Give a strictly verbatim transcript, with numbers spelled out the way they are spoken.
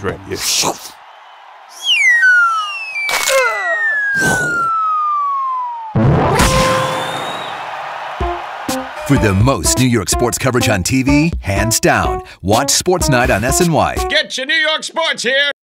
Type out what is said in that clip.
That's right, yeah. For the most New York sports coverage on T V, hands down, watch Sports Night on S N Y. Get your New York sports here.